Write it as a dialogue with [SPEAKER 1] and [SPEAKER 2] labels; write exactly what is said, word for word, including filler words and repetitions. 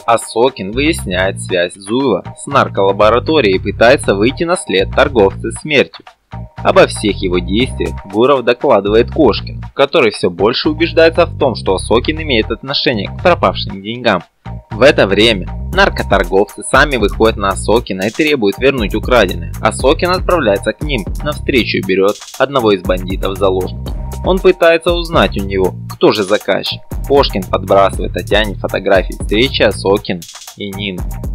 [SPEAKER 1] Осокин выясняет связь Зуева с нарколабораторией и пытается выйти на след торговца смертью. Обо всех его действиях Гуров докладывает Кошкину, который все больше убеждается в том, что Осокин имеет отношение к пропавшим деньгам. В это время наркоторговцы сами выходят на Осокина и требуют вернуть украденное. Осокин отправляется к ним навстречу и берет одного из бандитов в заложники. Он пытается узнать у него, кто же заказчик. Кошкин подбрасывает Татьяне фотографии встречи Осокина и Нины.